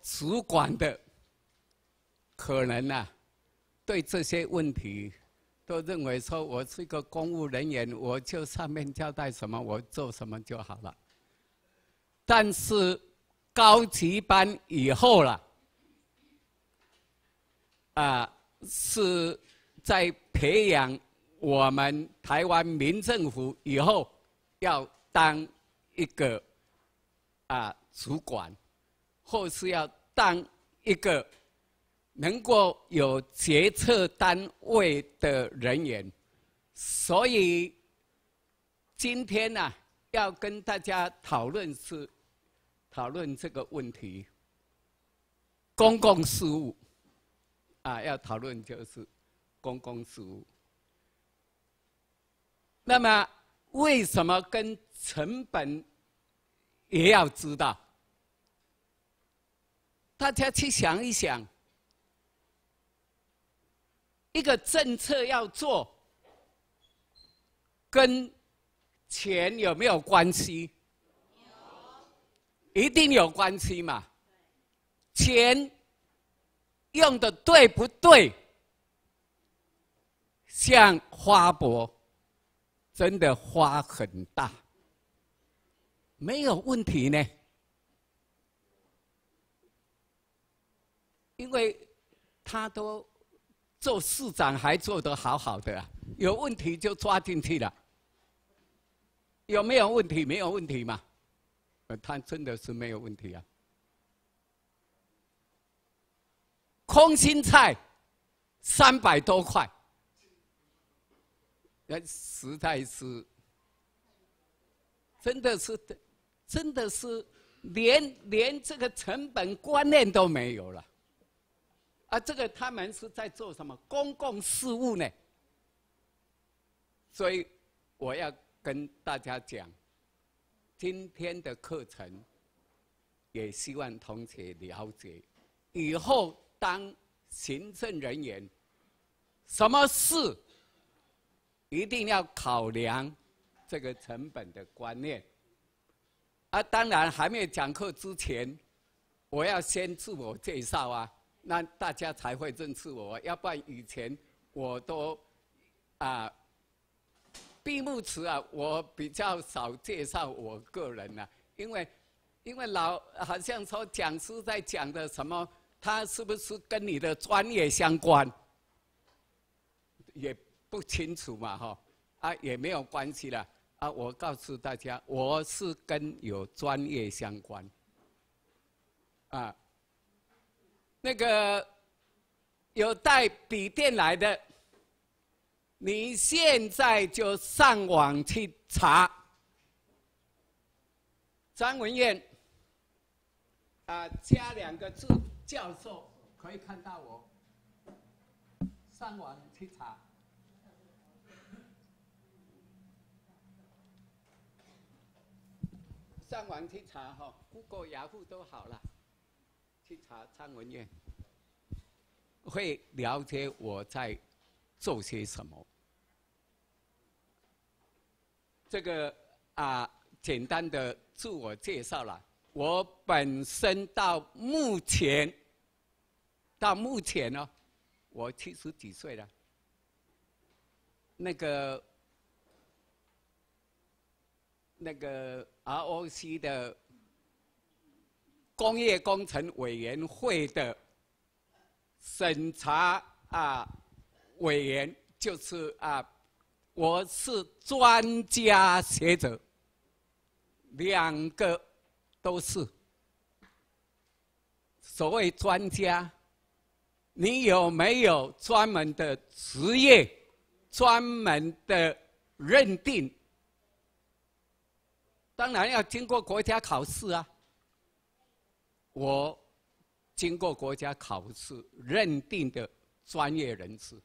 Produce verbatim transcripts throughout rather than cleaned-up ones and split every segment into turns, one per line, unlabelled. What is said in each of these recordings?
主管的，可能啊，对这些问题都认为说，我是一个公务人员，我就上面交代什么，我做什么就好了。但是高级班以后了，啊，是在培养我们台湾民政府以后要当一个啊主管，或是要当一个能够有决策单位的人员。所以今天呢、啊，要跟大家讨论是讨论这个问题，公共事务啊，要讨论就是公共事务。那么为什么跟成本也要知道？大家去想一想，一个政策要做，跟钱有没有关系？有，一定有关系嘛。钱用的对不对？像花博，真的花很大，没有问题呢。因为他都做市长还做得好好的啊，有问题就抓进去了。有没有问题？没有问题嘛。呃，他真的是没有问题啊。空心菜三百多块，那实在是，真的是，真的是连连这个成本观念都没有了。啊，这个他们是在做什么公共事务呢？所以我要跟大家讲，今天的课程也希望同学了解，以后当行政人员，什么事一定要考量这个成本的观念。啊，当然还没有讲课之前，我要先自我介绍啊。那大家才会认识我，要不然以前我都啊闭幕词啊，我比较少介绍我个人呐、啊，因为因为老好像说讲师在讲的什么，他是不是跟你的专业相关，也不清楚嘛哈，啊也没有关系了啊，我告诉大家，我是跟有专业相关，啊。那个有带笔电来的，你现在就上网去查张文燕啊，加两个字教授，可以看到我。上网去查，上网去查哈 ，Google、雅虎都好了。去查张文燕，会了解我在做些什么。这个啊，简单的自我介绍了。我本身到目前，到目前呢、哦，我七十几岁了。那个那个 R O C 的。工业工程委员会的审查啊委员，就是啊，我是专家学者，两个都是。所谓专家，你有没有专门的职业、专门的认定？当然要经过国家考试啊。我经过国家考试认定的专业人士，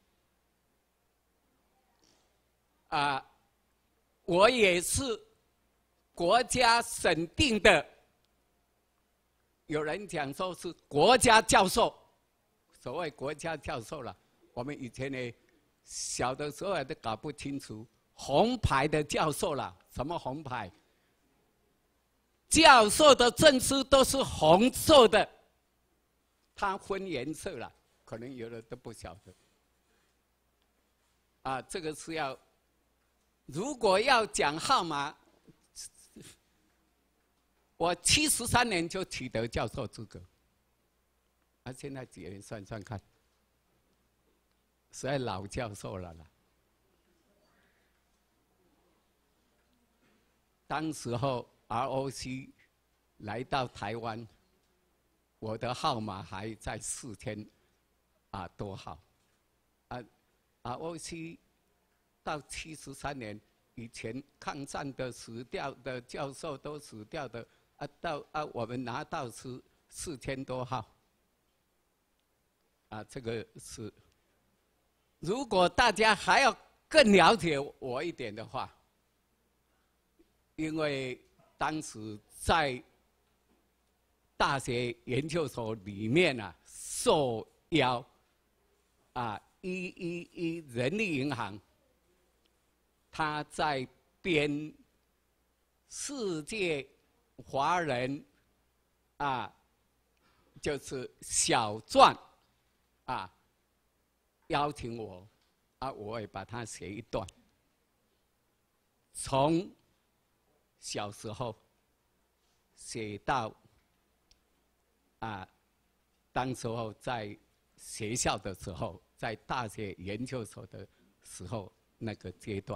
啊，我也是国家审定的。有人讲说是国家教授，所谓国家教授了，我们以前呢小的时候都搞不清楚，红牌的教授了，什么红牌？教授的证书都是红色的， 它分颜色了，可能有的都不晓得。啊，这个是要，如果要讲号码，我七十三年就取得教授资格，啊，现在几年算算看，实在老教授了啦。当时候 R O C 来到台湾，我的号码还在四千啊多号，啊 R O C 到七十三年以前，抗战的死掉的教授都死掉的。啊，到啊，我们拿到是四千多号，啊，这个是，如果大家还要更了解我一点的话，因为当时在大学研究所里面啊，受邀啊，一一一人力银行，他在编世界华人啊，就是小传啊，邀请我啊，我也把它写一段，从小时候写到啊，当时候在学校的时候，在大学研究所的时候那个阶段，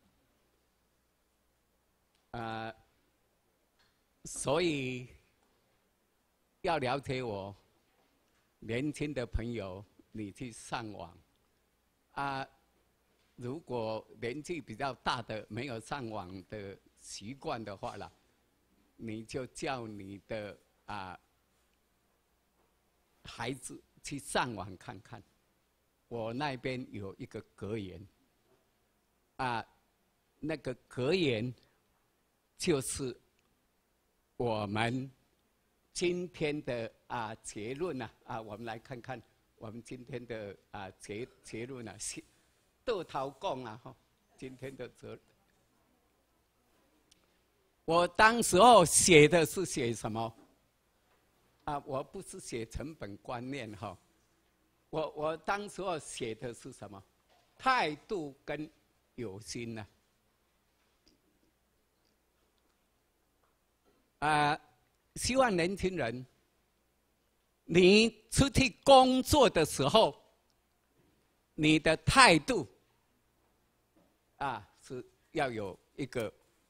啊。所以要了解我，年轻的朋友，你去上网啊。如果年纪比较大的没有上网的习惯的话啦，你就叫你的啊孩子去上网看看。我那边有一个格言啊，那个格言就是。我们今天的啊结论呢啊，我们来看看我们今天的啊结结论呢，是豆桃讲啊哈，今天的责。我当时候写的是写什么？啊，我不是写成本观念哈，我我当时候写的是什么？态度跟有心呢、啊？啊，希望年轻人，你出去工作的时候，你的态度啊是要有一个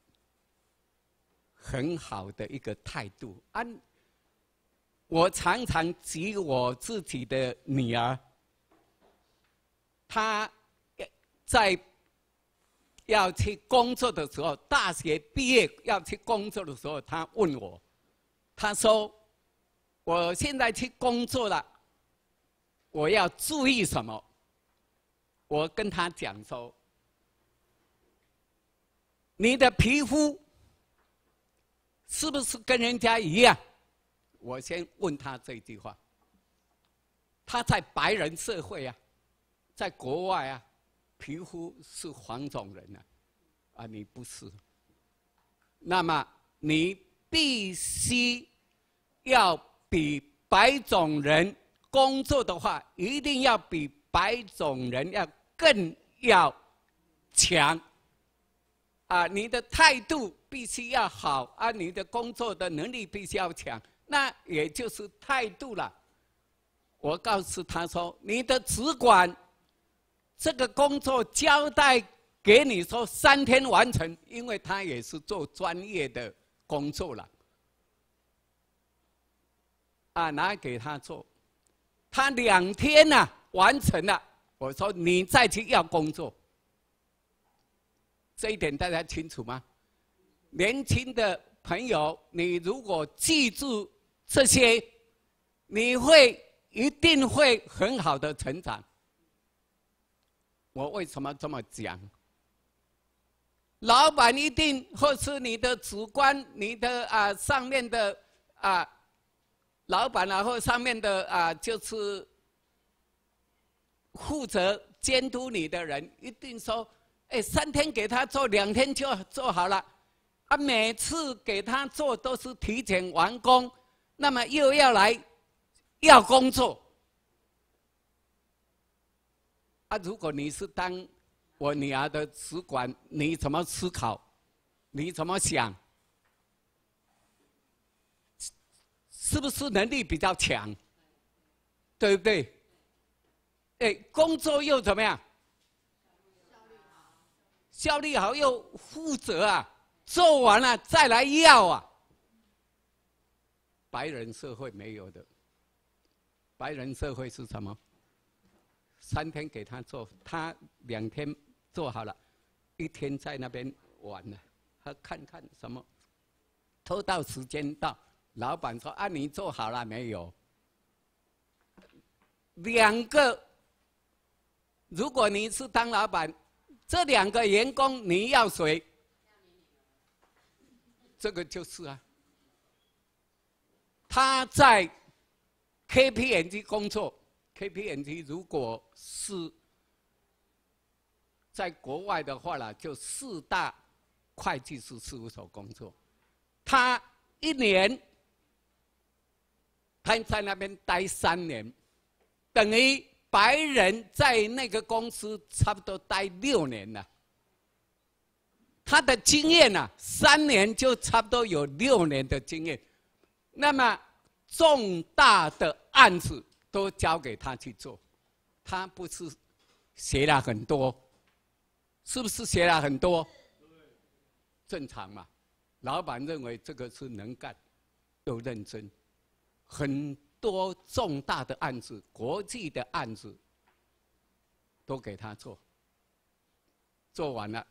很好的一个态度。按、啊、我常常举我自己的女儿，她在要去工作的时候，大学毕业要去工作的时候，他问我，他说：“我现在去工作了，我要注意什么？”我跟他讲说：“你的皮肤是不是跟人家一样？”我先问他这句话。他在白人社会啊，在国外啊。皮肤是黄种人啊，啊，你不是。那么你必须要比白种人工作的话，一定要比白种人要更要强。啊，你的态度必须要好啊，你的工作的能力必须要强，那也就是态度了。我告诉他说，你的主管。这个工作交代给你说三天完成，因为他也是做专业的工作了，啊，拿给他做，他两天呐、啊、完成了。我说你再去要工作，这一点大家清楚吗？年轻的朋友，你如果记住这些，你会一定会很好的成长。我为什么这么讲？老板一定或是你的主管、你的啊上面的啊老板啊，或上面的啊就是负责监督你的人，一定说：哎，三天给他做，两天就做好了。啊，每次给他做都是提前完工，那么又要来要工作。啊，如果你是当我女儿的主管，你怎么思考？你怎么想？是不是能力比较强？对不对？哎，工作又怎么样？效率好又负责啊，做完了再来要啊。白人社会没有的，白人社会是什么？三天给他做，他两天做好了，一天在那边玩了，他看看什么，拖到时间到，老板说啊，你做好了没有？两个，如果你是当老板，这两个员工你要谁？这个就是啊，他在 K P M G 工作 ，K P M G 如果是在国外的话呢，就四大会计师事务所工作，他一年，他在那边待三年，等于白人在那个公司差不多待六年了。他的经验呢、啊，三年就差不多有六年的经验。那么重大的案子都交给他去做，他不是学了很多，是不是学了很多？正常嘛。老板认为这个是能干又认真，很多重大的案子、国际的案子都给他做，做完了。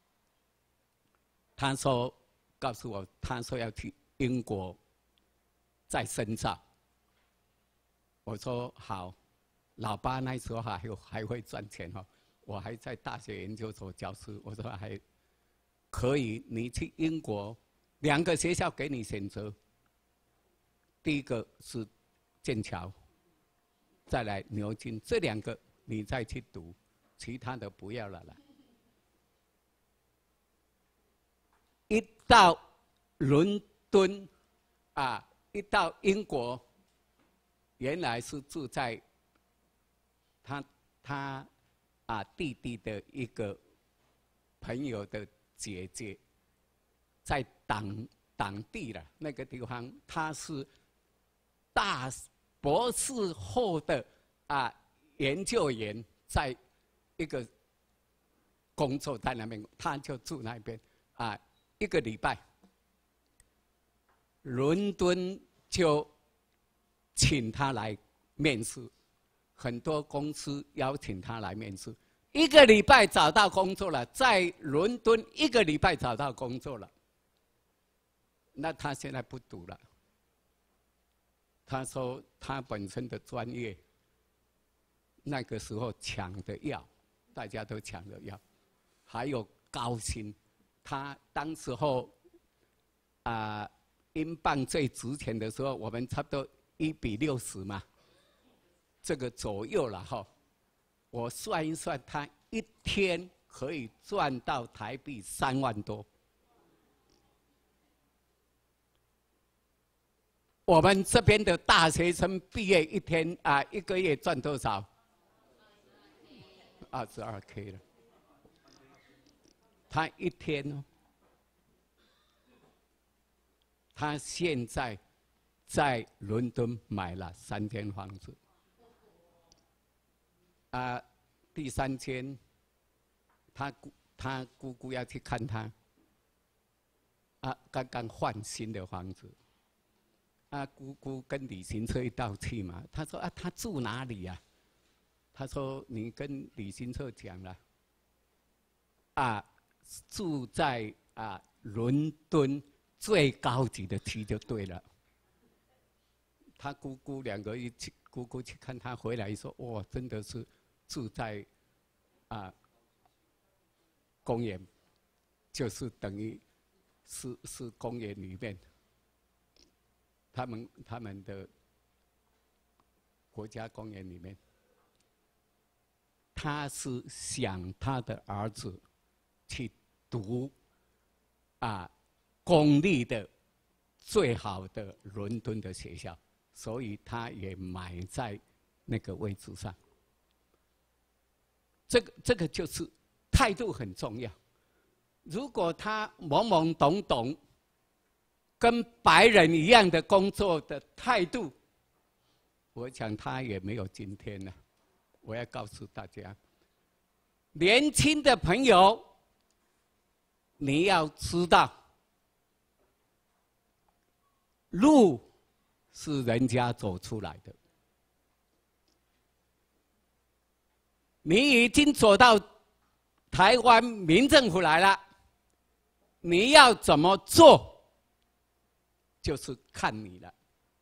他说：“告诉我，他说要去英国再深造。”我说：“好，老爸那时候还有还会赚钱哦，我还在大学研究所教书。我说还可以，你去英国，两个学校给你选择，第一个是剑桥，再来牛津，这两个你再去读，其他的不要了啦。”一到伦敦，啊，一到英国，原来是住在他他啊弟弟的一个朋友的姐姐，在党党地了那个地方，他是大博士后的啊研究员，在一个工作在那边，他就住那边啊。一个礼拜，伦敦就请他来面试，很多公司邀请他来面试。一个礼拜找到工作了，在伦敦一个礼拜找到工作了。那他现在不读了。他说他本身的专业，那个时候抢的要，大家都抢着要，还有高薪。他当时候啊、呃，英镑最值钱的时候，我们差不多一比六十嘛，这个左右了哈。我算一算，他一天可以赚到台币三万多。我们这边的大学生毕业一天啊、呃，一个月赚多少？二十二 K 了。他一天哦，他现在在伦敦买了三间房子，啊、呃，第三间，他姑他姑姑要去看他，啊，刚刚换新的房子，啊，姑姑跟旅行社一道去嘛，他说啊，他住哪里呀、啊？他说你跟旅行社讲了，啊。住在啊伦敦最高级的区就对了。他姑姑两个一起，姑姑去看他回来说：“哇，真的是住在啊公园，就是等于是是公园里面，他们他们的国家公园里面。”他是想他的儿子去读啊公立的最好的伦敦的学校， 所以他也埋在那个位置上。这个这个就是态度很重要。如果他懵懵懂懂，跟白人一样的工作的态度，我想他也没有今天了。我要告诉大家，年轻的朋友，你要知道，路是人家走出来的。你已经走到台湾民政府来了，你要怎么做，就是看你了。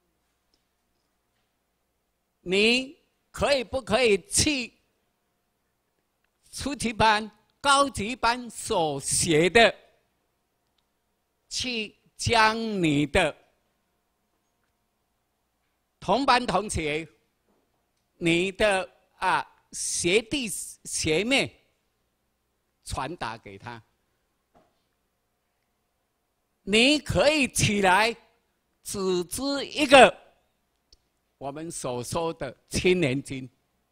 你可以不可以去初级班、高级班所学的，去将你的同班同学、你的啊学弟学妹传达给他？你可以起来组织一个我们所说的青年军，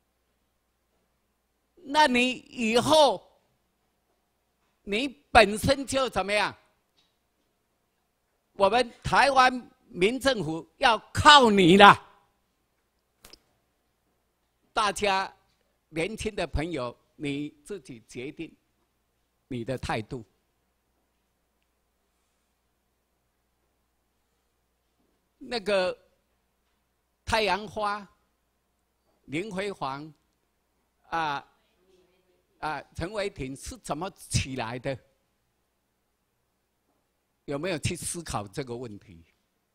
那你以后你本身就怎么样？我们台湾民政府要靠你了。大家年轻的朋友，你自己决定你的态度。那个太阳花、林辉煌啊啊，陈伟霆是怎么起来的？有没有去思考这个问题？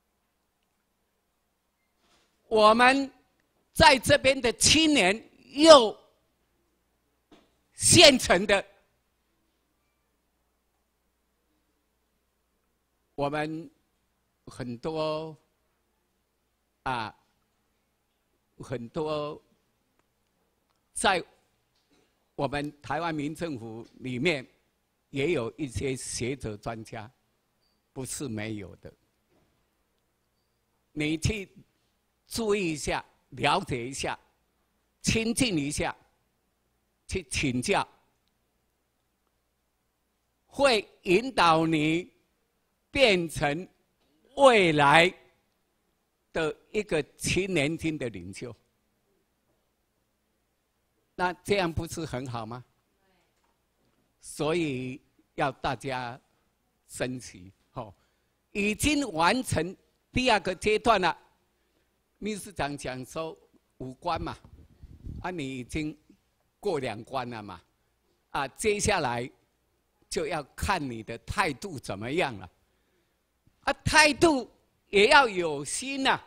我们在这边的青年又现成的，我们很多啊，很多在我们台湾民政府里面也有一些学者专家，不是没有的。你去注意一下，了解一下，亲近一下，去请教，会引导你变成未来的一个青年军的领袖。那这样不是很好吗？所以要大家珍惜。哦，已经完成第二个阶段了。秘书长讲说五关嘛，啊，你已经过两关了嘛，啊，接下来就要看你的态度怎么样了。啊，态度也要有心呐、啊，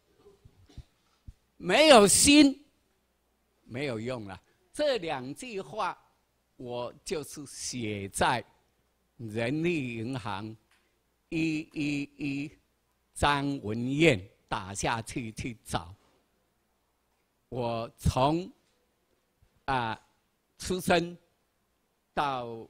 没有心没有用了。这两句话我就是写在人力银行一一一张文燕打下去去找。我从啊出生到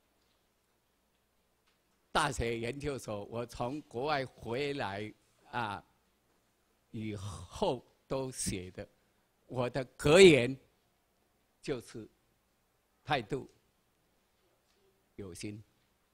大学研究所，我从国外回来啊以后都写的，我的格言就是态度有心。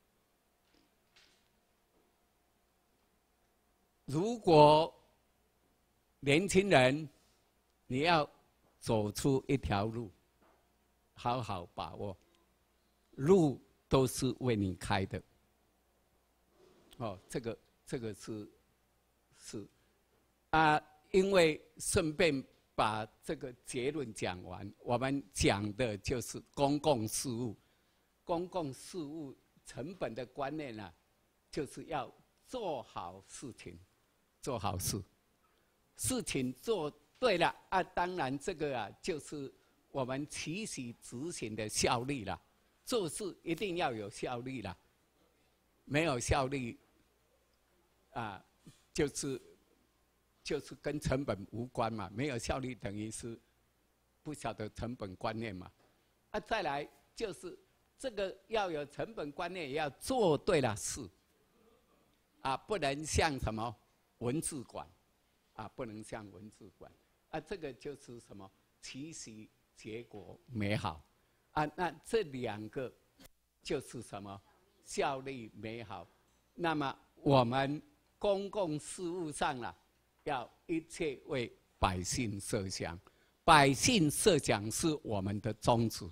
如果年轻人你要走出一条路，好好把握，路都是为你开的。哦，这个这个是是啊，因为顺便把这个结论讲完，我们讲的就是公共事务，公共事务成本的观念呢、啊，就是要做好事情。做好事，事情做对了啊，当然这个啊就是我们期许执行的效率了。做事一定要有效率了，没有效率啊，就是就是跟成本无关嘛。没有效率等于是不晓得成本观念嘛。啊，再来就是这个要有成本观念，也要做对了事啊，不能像什么文字馆， 啊，不能像文字管啊，这个就是什么？其实结果美好啊，那这两个就是什么？效率美好。那么我们公共事务上了，要一切为百姓设想，百姓设想是我们的宗旨。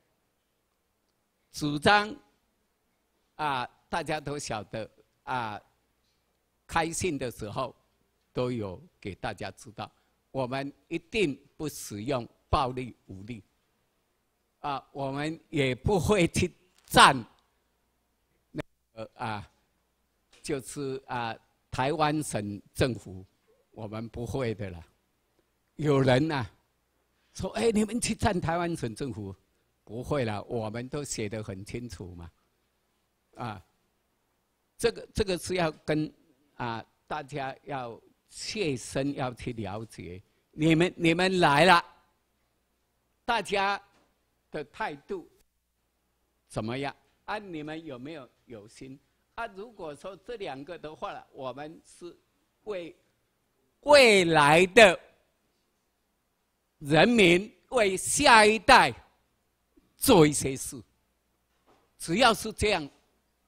主张啊，大家都晓得啊，开信的时候都有给大家知道，我们一定不使用暴力武力，啊，我们也不会去占那个啊，就是啊，台湾省政府，我们不会的啦。有人呐、啊、说，哎，你们去占台湾省政府。不会了，我们都写得很清楚嘛，啊，这个这个是要跟啊大家要切身要去了解，你们你们来了，大家的态度怎么样？啊，你们有没有有心？啊，如果说这两个的话了，我们是为未来的人民，为下一代。做一些事，只要是这样，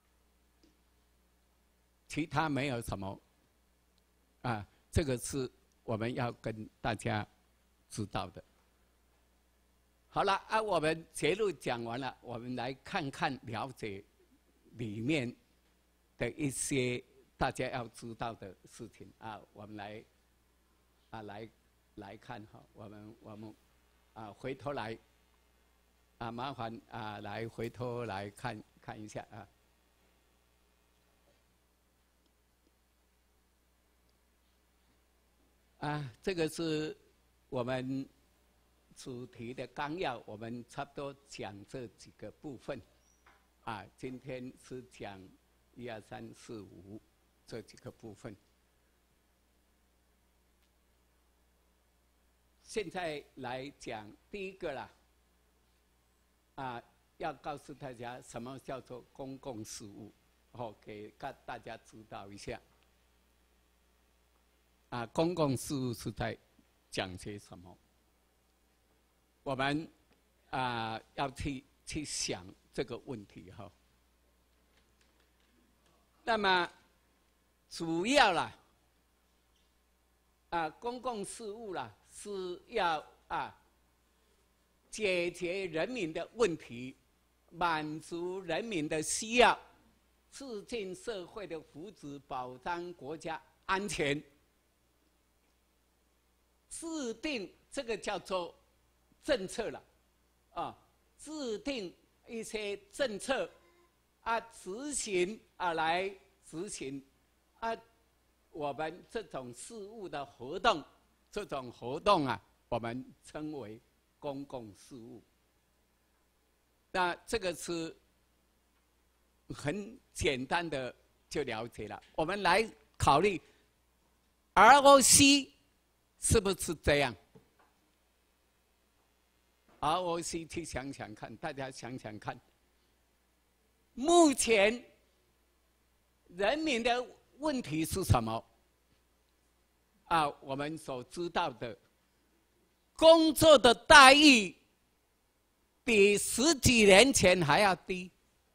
其他没有什么啊。这个是我们要跟大家知道的。好了啊，我们结论讲完了，我们来看看了解里面的一些大家要知道的事情啊。我们来啊来来看哈，我们我们啊回头来。啊，麻烦啊，来回头来看看一下啊。啊，这个是我们主题的纲要，我们差不多讲这几个部分。啊，今天是讲一二三四五这几个部分。现在来讲第一个啦。啊，要告诉大家什么叫做公共事务，哦，给大家知道一下。啊，公共事务是在讲些什么？我们啊要去去想这个问题哈。那么主要啦，啊，公共事务啦是要啊。解决人民的问题，满足人民的需要，促进社会的福祉，保障国家安全。制定这个叫做政策了，啊，制定一些政策，啊，执行啊来执行，啊，我们这种事务的活动，这种活动啊，我们称为。公共事务，那这个是很简单的就了解了。我们来考虑 R O C 是不是这样 ？R O C 去想想看，大家想想看，目前人民的问题是什么？啊，我们所知道的。工作的待遇比十几年前还要低，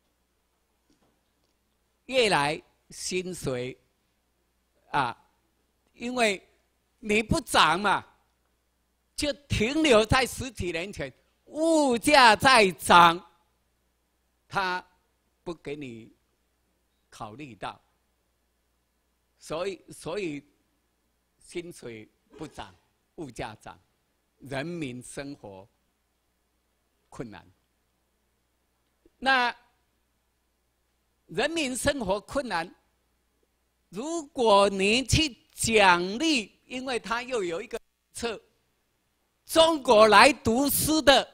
越来薪水啊，因为你不涨嘛，就停留在十几年前，物价在涨，他不给你考虑到，所以所以薪水不涨，物价涨。人民生活困难，那人民生活困难，如果你去奖励，因为他又有一个策，中国来读书的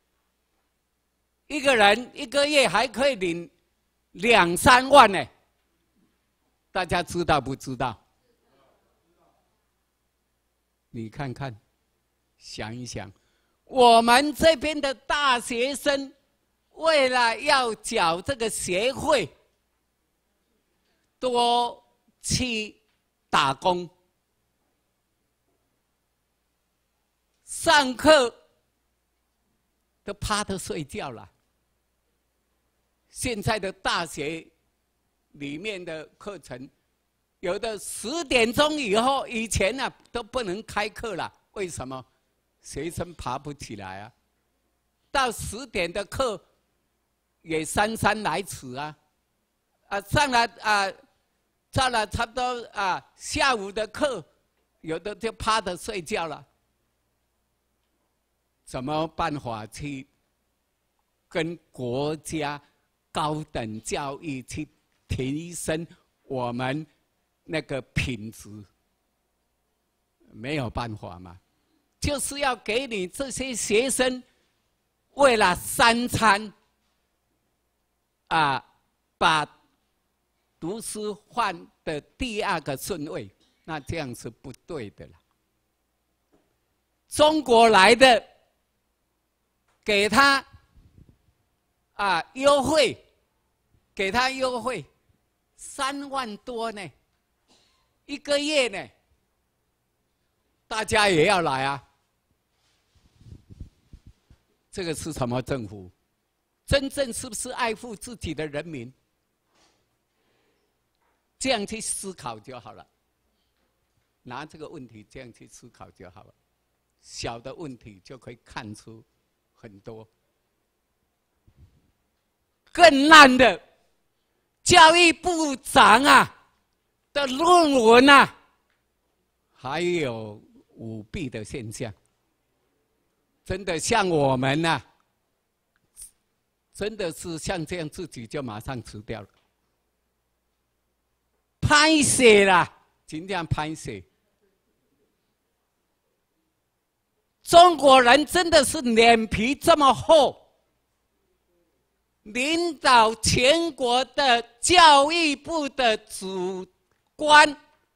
一个人一个月还可以领两三万呢，大家知道不知道？你看看。想一想，我们这边的大学生，为了要缴这个学费，多去打工， 上课都趴着睡觉了。现在的大学里面的课程，有的十点钟以后，以前呢、啊、都不能开课了。为什么？学生爬不起来啊。到十点的课也姗姗来迟啊。啊，上了啊，上了差不多啊，下午的课，有的就趴着睡觉了。怎么办法去跟国家高等教育去提升我们那个品质？没有办法嘛，就是要给你这些学生为了三餐啊，把读书放的第二个顺位，那这样是不对的了。中国来的，给他啊优惠，给他优惠三万多呢，一个月呢，大家也要来啊。这个是什么政府？真正是不是爱护自己的人民？这样去思考就好了。拿这个问题这样去思考就好了。小的问题就可以看出很多。更烂的，教育部长啊的论文啊，还有舞弊的现象。真的像我们呐、啊，真的是像这样自己就马上辞掉了。拍死啦，尽量拍死。中国人真的是脸皮这么厚，领导全国的教育部的主官，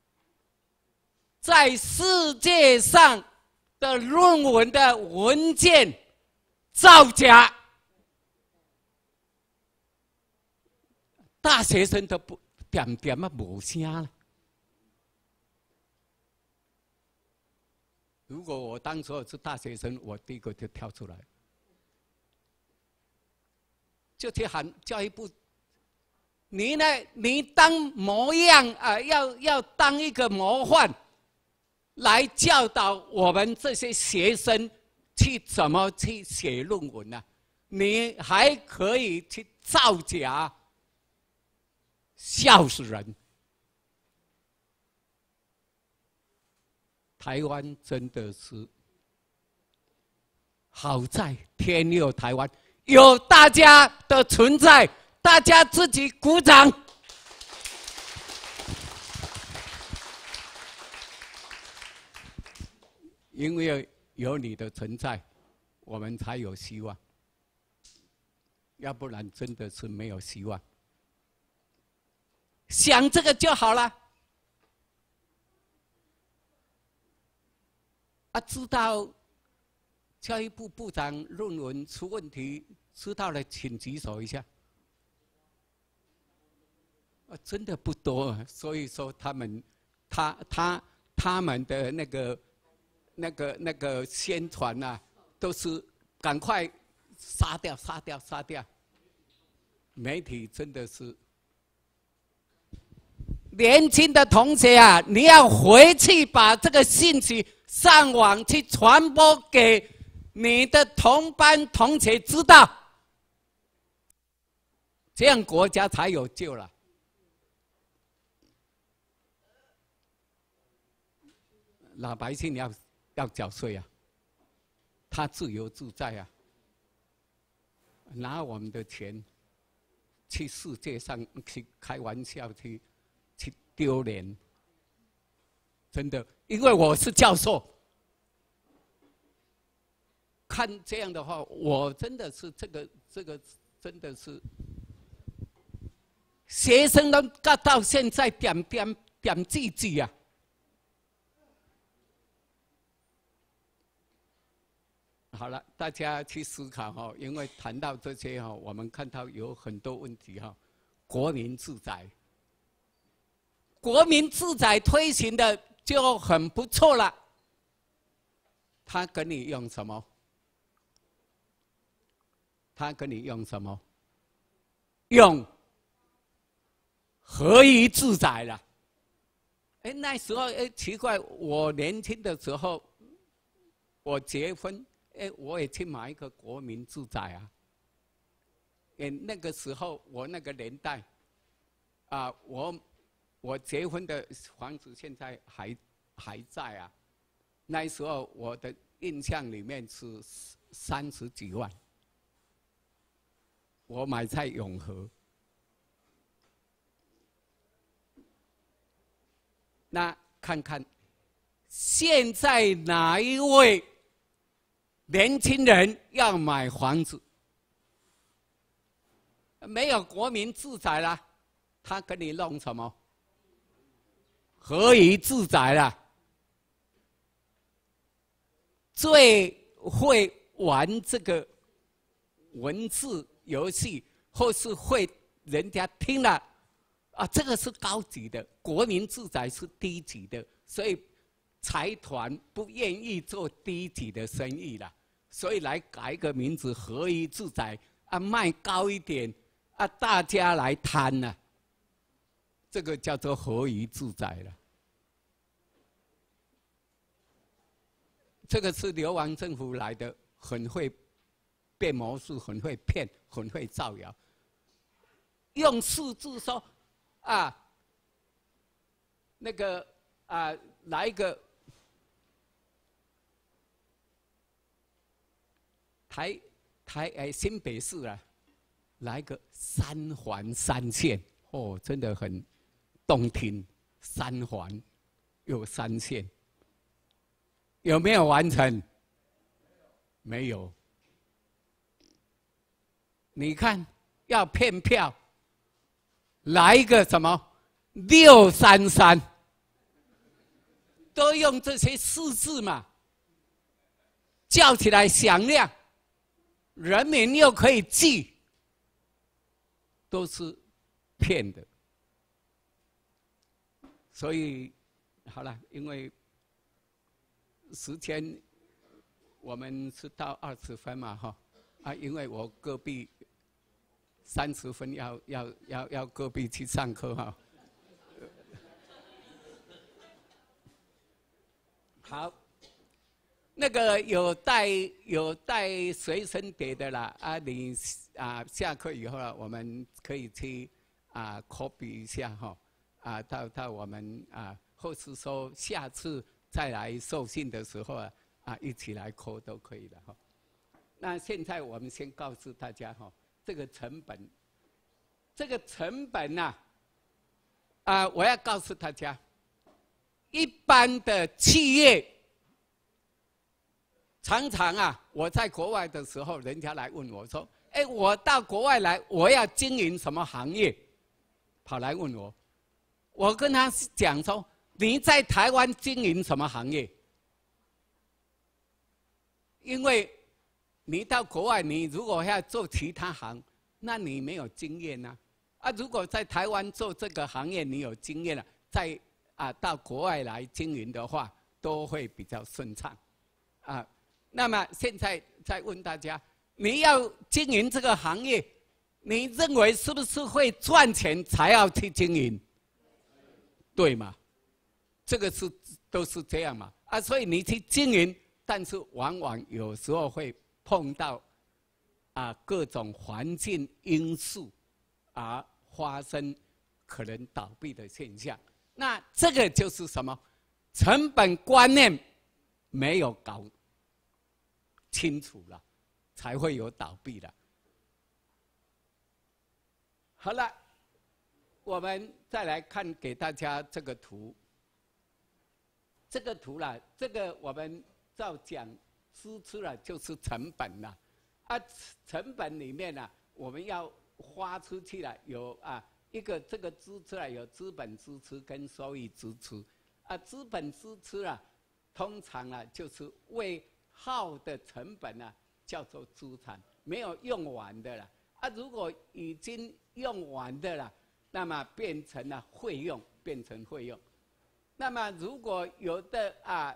在世界上的论文的文件造假，大学生都不点点啊无声了。如果我当时候是大学生，我第一个就跳出来，就去喊教育部，你呢？你当模样啊、呃，要要当一个模范，来教导我们这些学生去怎么去写论文呢、啊？你还可以去造假，笑死人！台湾真的是好在天佑台湾，有大家的存在，大家自己鼓掌。因为有你的存在，我们才有希望，要不然真的是没有希望。想这个就好了。啊，知道教育部部长论文出问题，知道了请举手一下。啊，真的不多，所以说他们，他他他们的那个。那个那个宣传啊，都是赶快杀掉、杀掉、杀掉。媒体真的是，年轻的同学啊，你要回去把这个信息上网去传播给你的同班同学知道，这样国家才有救了。老百姓要。要缴税啊，他自由自在啊，拿我们的钱去世界上去开玩笑，去去丢脸，真的，因为我是教授，看这样的话，我真的是这个这个真的是，学生都到现在点点点自己啊。好了，大家去思考哈，因为谈到这些哈，我们看到有很多问题哈。国民自宰，国民自宰推行的就很不错了。 他跟你用什么？他跟你用什么？用合一住宅了。哎，那时候哎奇怪，我年轻的时候，我结婚，哎，我也去买一个国民住宅啊。哎，那个时候我那个年代，啊，我我结婚的房子现在还还在啊。那时候我的印象里面是三十几万，我买在永和。那看看现在哪一位年轻人要买房子？没有国民住宅啦，他跟你弄什么？合一住宅啦。最会玩这个文字游戏，或是会人家听了啊，这个是高级的，国民住宅是低级的，所以财团不愿意做低级的生意了，所以来改个名字合一住宅啊，卖高一点啊，大家来贪了、啊，这个叫做合一住宅了。这个是流亡政府来的，很会变魔术，很会骗，很会造谣，用数字说啊，那个啊，来一个台台哎新北市啊，来一个三环三线哦，真的很动听，三环有三线。有没有完成？没有。你看，要骗票，来一个什么六三三，都用这些数字嘛，叫起来响亮，人民又可以记，都是骗的。所以，好了，因为时间我们是到二十分嘛，哈啊，因为我隔壁三十分要要要要隔壁去上课哈。好，那个有带有带随身碟的啦啊，你啊下课以后啊，我们可以去啊 copy 一下哈啊，到到我们啊，或是说下次再来受训的时候啊，啊，一起来抠都可以的哈。那现在我们先告诉大家哈，这个成本，这个成本呐、啊，啊，我要告诉大家，一般的企业常常啊，我在国外的时候，人家来问我说：“哎，我到国外来，我要经营什么行业？”跑来问我，我跟他讲说。你在台湾经营什么行业？因为你到国外，你如果要做其他行，那你没有经验呐、啊。啊，如果在台湾做这个行业，你有经验了，在啊到国外来经营的话，都会比较顺畅。啊，那么现在再问大家，你要经营这个行业，你认为是不是会赚钱才要去经营？对吗？这个是都是这样嘛啊，所以你去经营，但是往往有时候会碰到啊各种环境因素而发生可能倒闭的现象。那这个就是什么？成本观念没有搞清楚了，才会有倒闭的。好了，我们再来看给大家这个图。这个图啦，这个我们照讲支出了就是成本啦，啊，成本里面呢，我们要花出去了有啊一个这个支出啊有资本支出跟收益支出，啊，资本支出啊，通常啊就是未耗的成本啊叫做资产，没有用完的了，啊，如果已经用完的了，那么变成了费用，变成费用。那么如果有的啊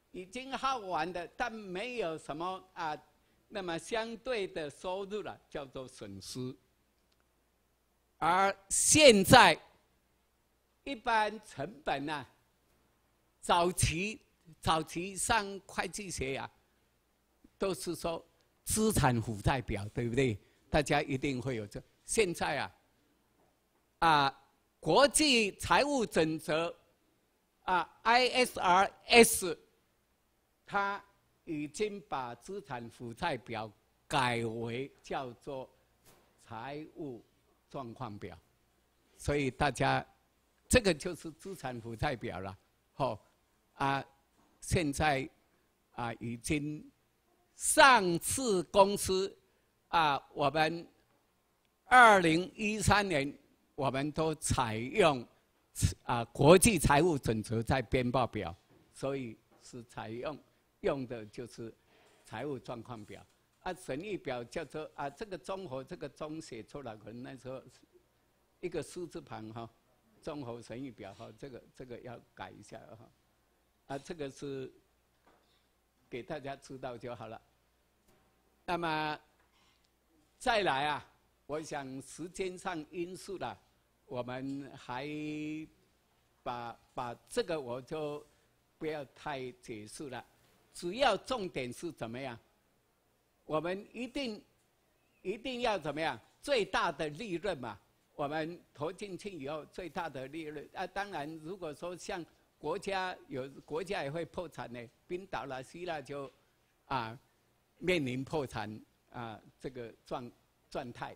已经耗完的，但没有什么啊，那么相对的收入了，叫做损失。而现在一般成本呢、啊，早期早期上会计学呀、啊，都是说资产负债表，对不对？大家一定会有这。现在啊，啊，国际财务准则啊 I S R S， 它已经把资产负债表改为叫做财务状况表，所以大家这个就是资产负债表了。好、哦、啊，现在啊已经上市公司啊，我们二零一三年我们都采用啊国际财务准则在编报表，所以是采用用的就是财务状况表。啊，损益表叫做啊，这个综合这个综写出来，可能那时候一个数字旁哈，综合损益表哈，这个这个要改一下哈。啊，这个是给大家知道就好了。那么再来啊，我想时间上因素啦，我们还把把这个我就不要太解释了，主要重点是怎么样？我们一定一定要怎么样？最大的利润嘛，我们投进去以后最大的利润啊。当然，如果说像国家有国家也会破产呢，冰岛啦、希腊就啊面临破产啊这个状状态。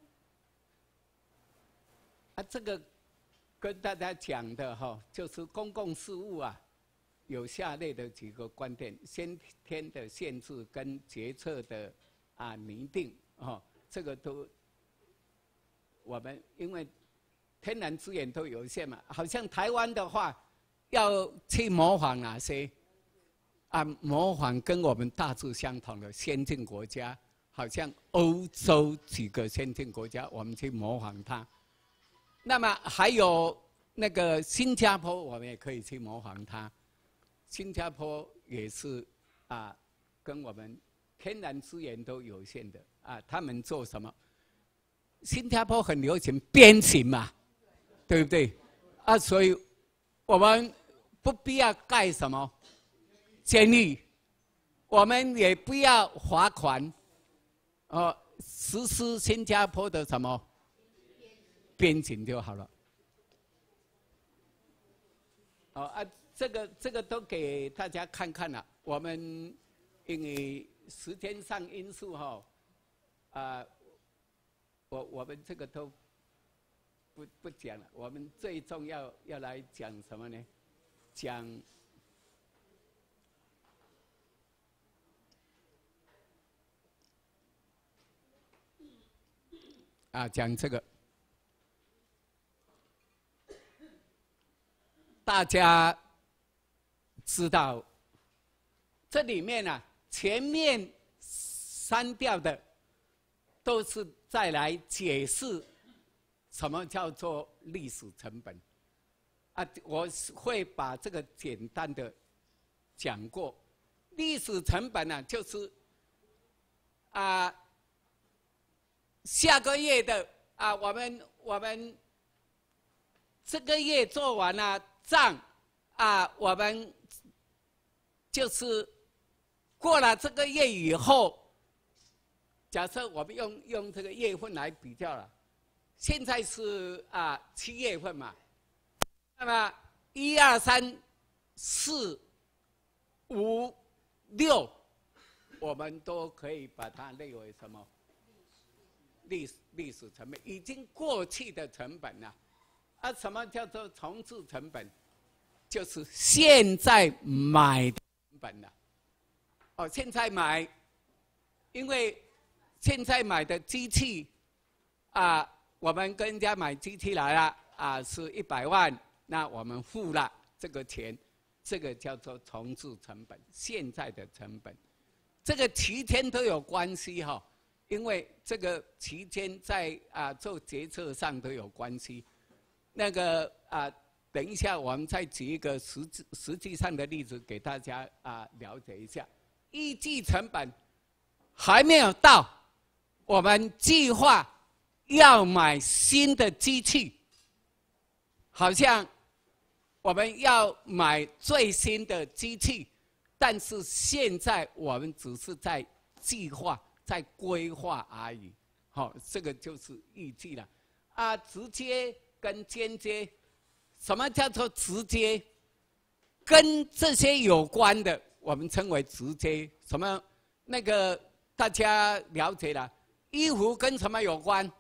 啊，这个跟大家讲的哈、哦，就是公共事务啊。有下列的几个观点：先天的限制跟决策的啊拟定，哦，这个都我们因为天然资源都有限嘛，好像台湾的话，要去模仿哪些啊？模仿跟我们大致相同的先进国家，好像欧洲几个先进国家，我们去模仿它。那么还有那个新加坡，我们也可以去模仿它。新加坡也是啊，跟我们天然资源都有限的啊。他们做什么？新加坡很流行边境嘛，对不对？啊，所以我们不必要盖什么监狱，我们也不要罚款，哦，实施新加坡的什么边境就好了。哦啊。这个这个都给大家看看了。我们因为时间上因素哈，啊，我我们这个都不不讲了。我们最重要要来讲什么呢？讲啊，讲这个，大家。知道，这里面呢、啊，前面删掉的都是再来解释什么叫做历史成本啊。我会把这个简单的讲过。历史成本呢、啊，就是啊，下个月的啊，我们我们这个月做完了账啊，我们。就是过了这个月以后，假设我们用用这个月份来比较了，现在是啊七月份嘛，那么一二三四五六，我们都可以把它列为什么？历史历史成本，已经过去的成本了。啊，什么叫做重置成本？就是现在买的。本了，哦，现在买，因为现在买的机器啊，我们跟人家买机器来了啊，是一百万，那我们付了这个钱，这个叫做重置成本，现在的成本，这个期间都有关系哈、哦，因为这个期间在啊做决策上都有关系，那个啊。 等一下我们再举一个实际实际上的例子给大家啊了解一下。预计成本还没有到，我们计划要买新的机器，好像我们要买最新的机器，但是现在我们只是在计划、在规划而已。好，这个就是预计了。啊，直接跟间接。什么叫做直接？跟这些有关的，我们称为直接。什么？那个大家了解了，衣服跟什么有关？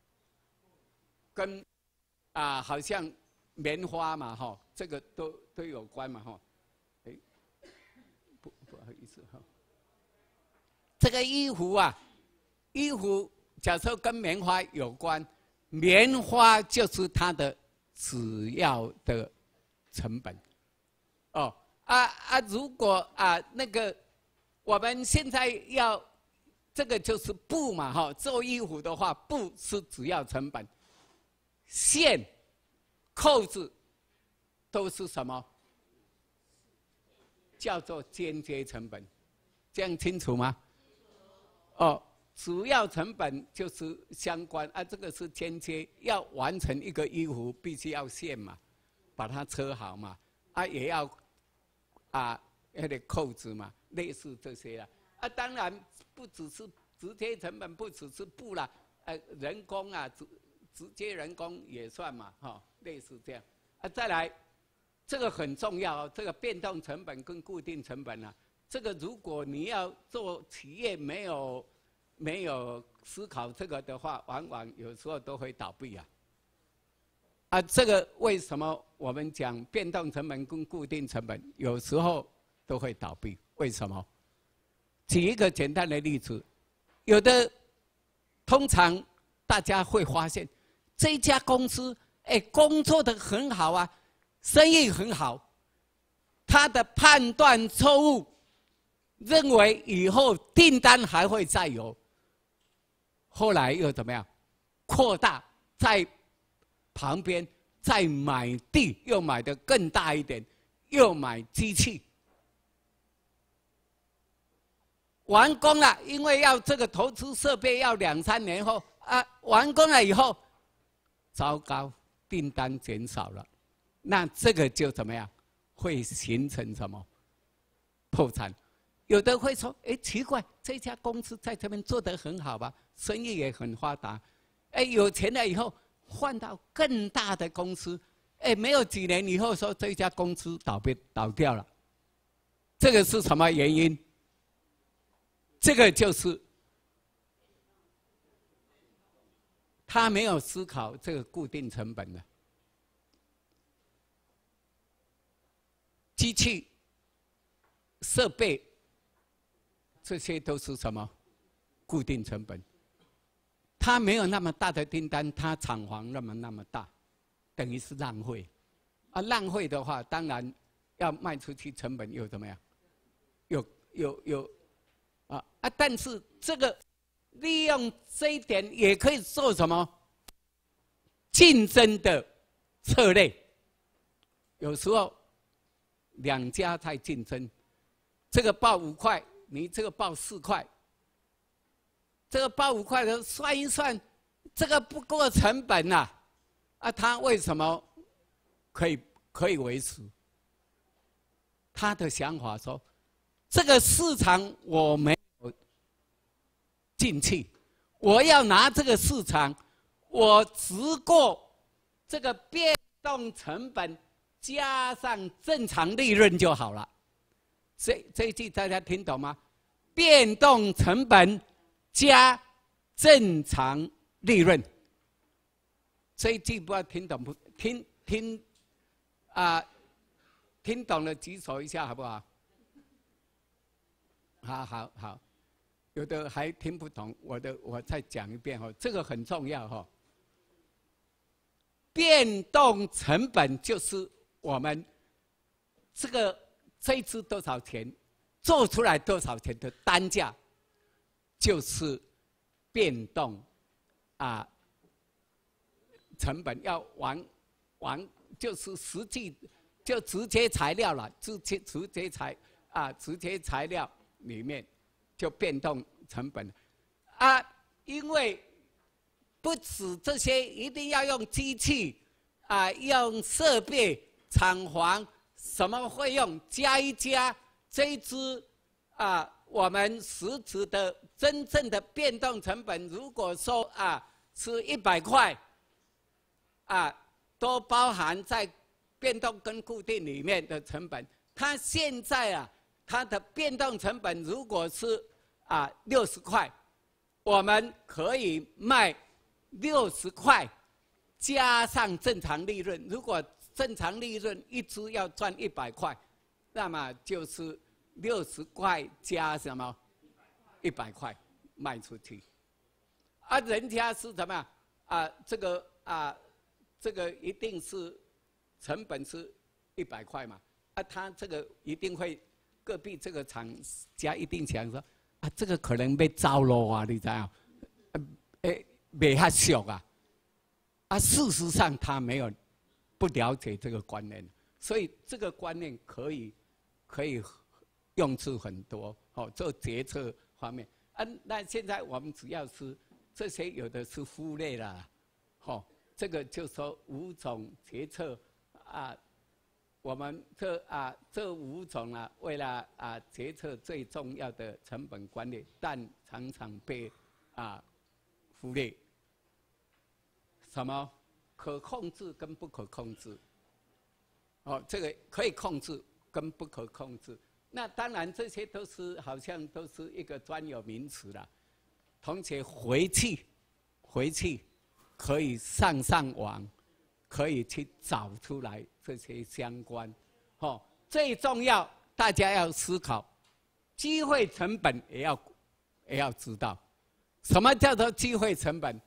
跟啊，好像棉花嘛，哈，这个都都有关嘛，哈。哎，不不好意思哈。这个衣服啊，衣服假设跟棉花有关，棉花就是它的主要的成本，哦啊啊！如果啊那个我们现在要这个就是布嘛哈，做衣服的话，布是主要成本，线、扣子都是什么？叫做间接成本，这样清楚吗？哦。主要成本就是相关啊，这个是间接，要完成一个衣服必须要线嘛，把它车好嘛，啊也要啊那个扣子嘛，类似这些啦。啊，当然不只是直接成本，不只是布啦，呃人工啊，直直接人工也算嘛，哈、哦，类似这样。啊，再来，这个很重要哦，这个变动成本跟固定成本啊，这个如果你要做企业没有。没有思考这个的话，往往有时候都会倒闭啊。啊，这个为什么我们讲变动成本跟固定成本有时候都会倒闭？为什么？举一个简单的例子，有的通常大家会发现，这家公司哎工作的很好啊，生意很好，他的判断错误，认为以后订单还会再有。后来又怎么样？扩大，在旁边再买地，又买得更大一点，又买机器，完工了。因为要这个投资设备要两三年后啊，完工了以后，糟糕，订单减少了，那这个就怎么样？会形成什么？破产。有的会说：“哎，奇怪，这家公司在这边做得很好吧，生意也很发达，哎，有钱了以后换到更大的公司，哎，没有几年以后说这家公司倒闭倒掉了，这个是什么原因？这个就是他没有思考这个固定成本的机器、设备。”这些都是什么？固定成本。他没有那么大的订单，他厂房那么那么大，等于是浪费。啊，浪费的话，当然要卖出去，成本又怎么样？有有有，啊啊！但是这个利用这一点也可以做什么？竞争的策略。有时候两家在竞争，这个报五块。你这个报四块，这个报五块的算一算，这个不够成本呐、啊，啊，他为什么可以可以维持？他的想法说，这个市场我没有进去，我要拿这个市场，我只过这个变动成本加上正常利润就好了。这这一句大家听懂吗？变动成本加正常利润。这一句不知道听懂不？听听啊、呃，听懂了举手一下好不好？好好好，有的还听不懂，我的我再讲一遍哦，这个很重要哈、哦。变动成本就是我们这个。这一支多少钱？做出来多少钱的单价，就是变动啊成本要往往就是实际就直接材料了，直接直接材啊直接材料里面就变动成本啊，因为不止这些，一定要用机器啊，用设备、厂房什么费用加一加，这一支啊我们实质的真正的变动成本，如果说啊是一百块。啊，都包含在变动跟固定里面的成本。它现在啊，它的变动成本如果是啊六十块，我们可以卖六十块，加上正常利润。如果正常利润一支要赚一百块，那么就是六十块加什么一百块卖出去。啊，人家是怎么样啊？这个啊。这个一定是成本是一百块嘛？啊，他这个一定会隔壁这个厂家一定想说啊，这个可能被糟了啊，你知道？诶，没遐俗啊！啊，事实上他没有不了解这个观念，所以这个观念可以可以用处很多哦，做决策方面啊。那现在我们只要是这些有的是忽略了，哦。这个就说五种决策啊，我们这啊这五种啊，为了啊决策最重要的成本管理，但常常被啊忽略。什么可控制跟不可控制？哦，这个可以控制跟不可控制。那当然这些都是好像都是一个专有名词了。同学回去，回去。可以上上网，可以去找出来这些相关，哦，最重要大家要思考，机会成本也要也要知道，什么叫做机会成本？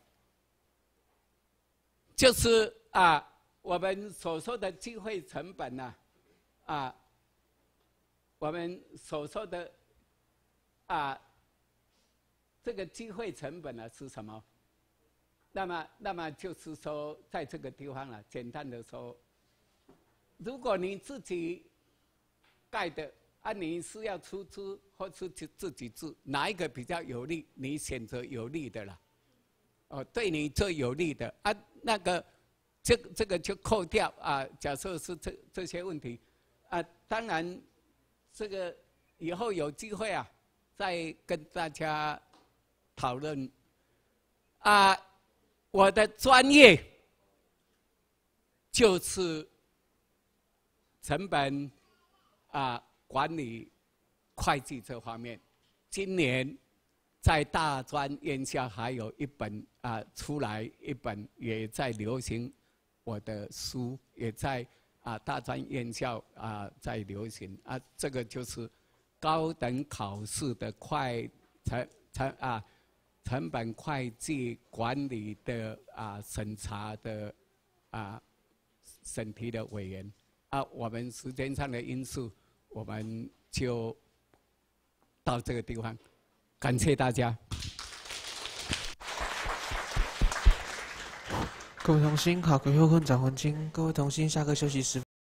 就是啊，我们所说的机会成本呢、啊，啊，我们所说的啊，这个机会成本呢、啊、是什么？那么，那么就是说，在这个地方啊，简单的说，如果你自己盖的，啊，你是要出资或是自己住，哪一个比较有利？你选择有利的啦。哦，对你最有利的啊，那个，这这个就扣掉啊。假设是这这些问题，啊，当然，这个以后有机会啊，再跟大家讨论啊。我的专业就是成本啊管理、会计这方面。今年在大专院校还有一本啊出来一本，也在流行我的书，也在啊大专院校啊在流行啊。这个就是高等考试的会成成啊。成本会计管理的啊审查的啊审题的委员啊，我们时间上的因素，我们就到这个地方，感谢大家。
各位同心，考鬼后混掌魂经。各位同心，下课休息十分钟。